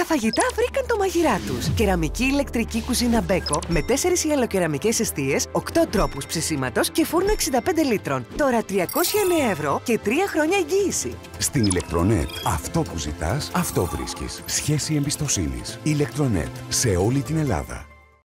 φαγητά βρήκαν το μαγειρά τους. Κεραμική ηλεκτρική κουζίνα Beko με 4 γυαλοκεραμικές εστίες, 8 τρόπους ψησίματος και φούρνο 65 λίτρων. Τώρα 309 ευρώ και 3 χρόνια εγγύηση. Στην Ηλεκτρονέτ, αυτό που ζητάς, αυτό βρίσκεις. Σχέση εμπιστοσύνης. Ηλεκτρονέτ, σε όλη την Ελλάδα.